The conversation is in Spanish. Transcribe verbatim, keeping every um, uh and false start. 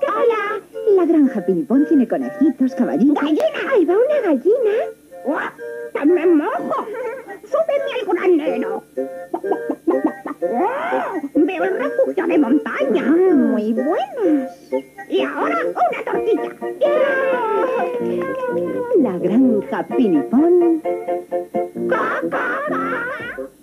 Hola. La granja Pinipón tiene conejitos, caballitos... ¡Gallina! Ahí va una gallina. ¡Oh, ¡que me mojo! ¡Súbeme al granero! ¡Oh, veo el refugio de montaña! Muy buenas. Y ahora una tortilla. La granja Pinipón... ¡Caca!